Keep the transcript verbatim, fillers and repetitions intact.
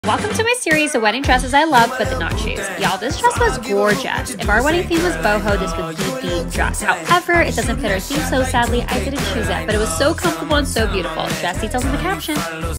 Welcome to my series of wedding dresses I love but did not choose. Y'all, this dress was gorgeous. If our wedding theme was boho, this would be the dress. However, it doesn't fit our theme, so sadly I didn't choose it, but it was so comfortable and so beautiful. Dress details in the caption.